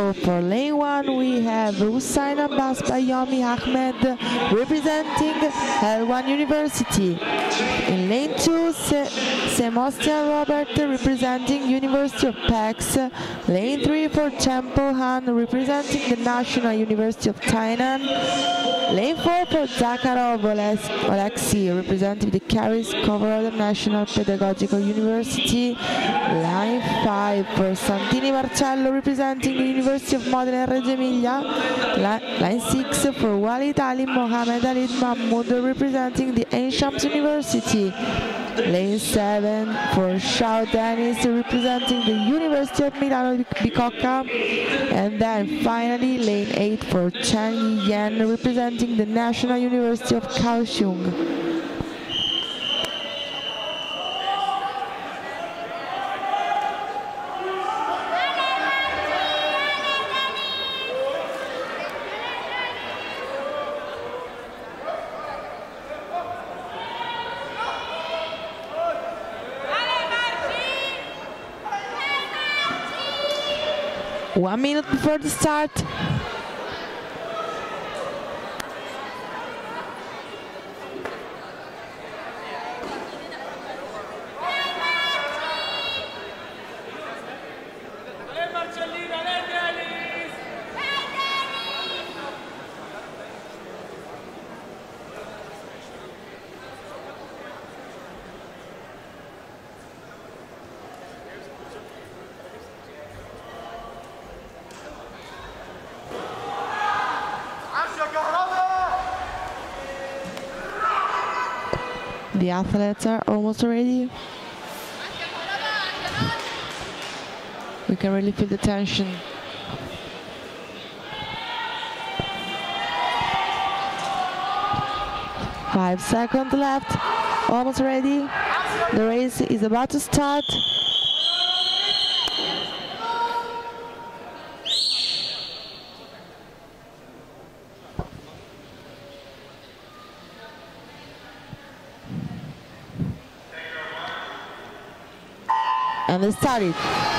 So for lane 1 we have Hussain Abbas Bayomi Ahmed representing L1 University. In lane 2, Semostian Robert representing University of Pax. Lane 3 for Chempo Han representing the National University of Tainan. Lane 4 for Zakharov Alexei representing the Karis Kovorov National Pedagogical University. Line 5 for Santini Marcello representing the University of Modena and Reggio Emilia. Line 6 for Walid Ali Mohamed Alid Mahmoud representing the Ain-Shams University. Lane 7 for Xiao Dennis representing the University of Milano Bicocca. And then finally lane 8 for Chen Yiyan representing the National University of Kaohsiung. One minute before the start. The athletes are almost ready. We can really feel the tension. Five seconds left, almost ready. The race is about to start. And they started.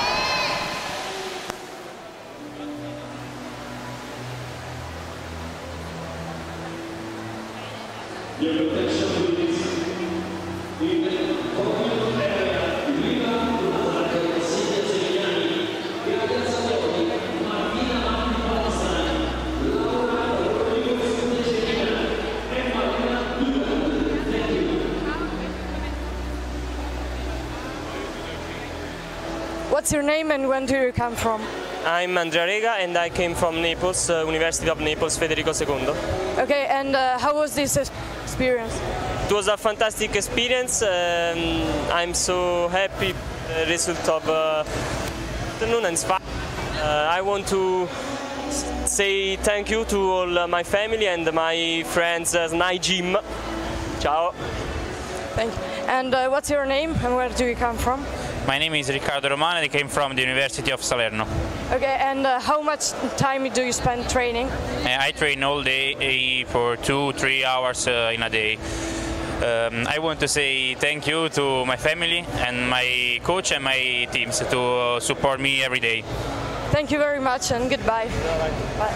What's your name and when do you come from? I'm Andrea Rega and I came from Naples, University of Naples, Federico II. Okay, and how was this experience? It was a fantastic experience. I'm so happy with the result of afternoon and Spa. I want to say thank you to all my family and my friends at my gym. Ciao. Thank you. And what's your name and where do you come from? My name is Riccardo Romano and I came from the University of Salerno. Okay, and how much time do you spend training? I train all day for 2-3 hours in a day. I want to say thank you to my family and my coach and my teams to support me every day. Thank you very much and goodbye. Bye.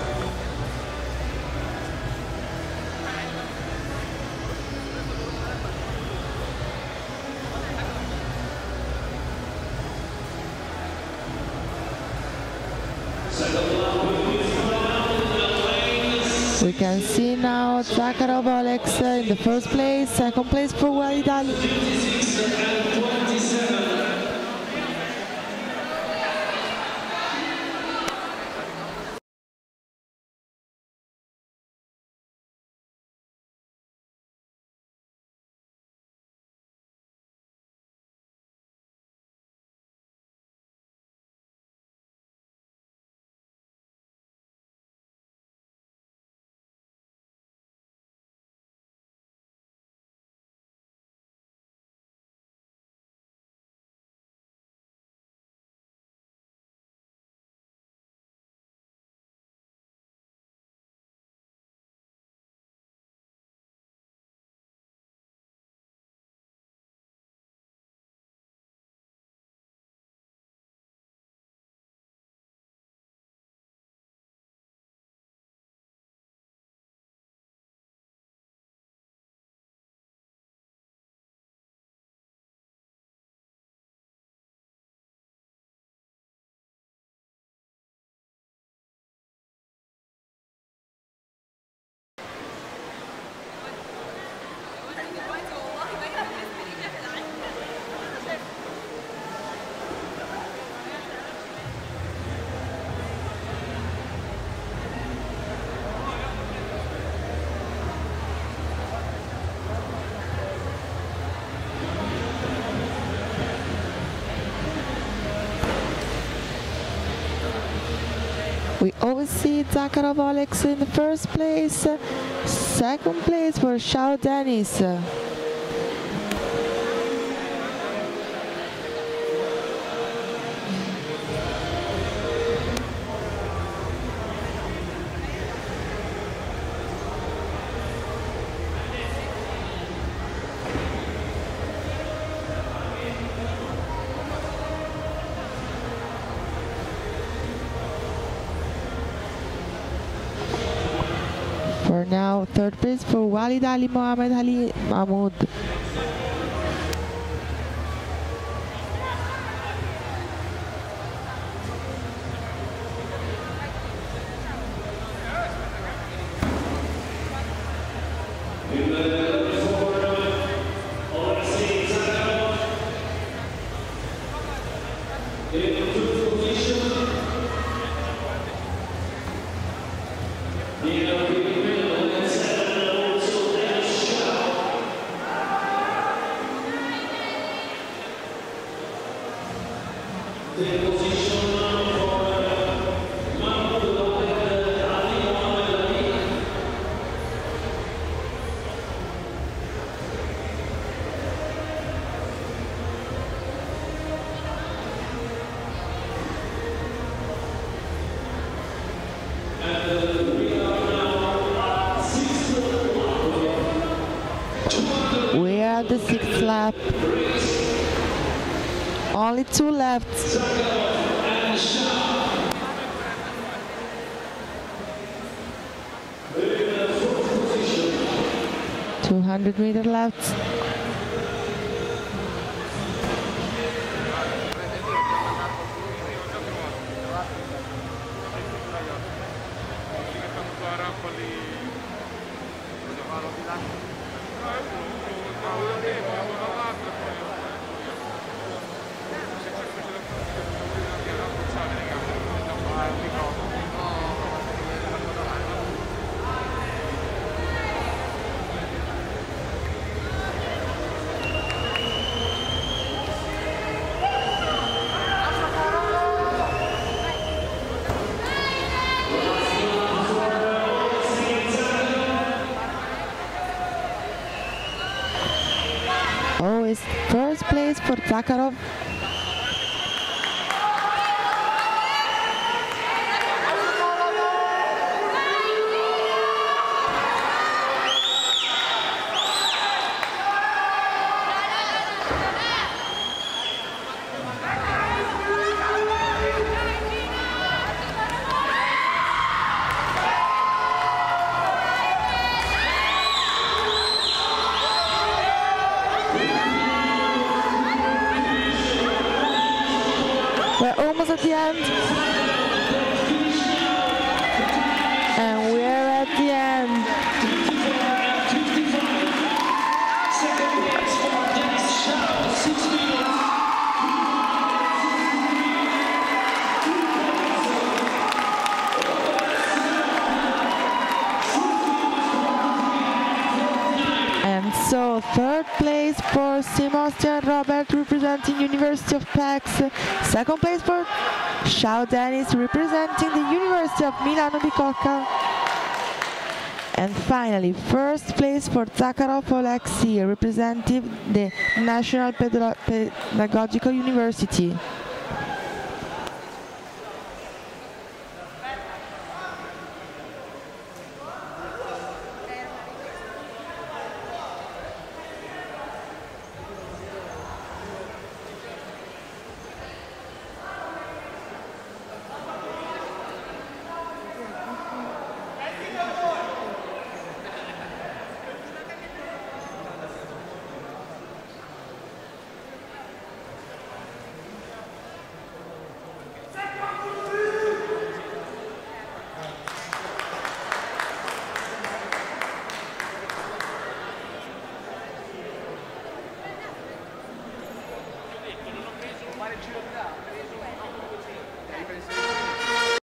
We can see now Zakharov Alex in the first place, second place for Walid Ali. we see Zakharov Alex in the first place, second place for Shao Dennis. For now, third place for Walid Ali Mohamed Ali Mahmoud. We are at the sixth lap. Only two left. 200 meters left. Oh, it's first place for Zakharov. We're almost at the end. And we're at the end. And so third place for Sebastian Robert representing University of Pax. Second place for Shao Dennis representing the University of Milano Bicocca. And finally, first place for Zakharov Alexei representing the National Pedagogical University.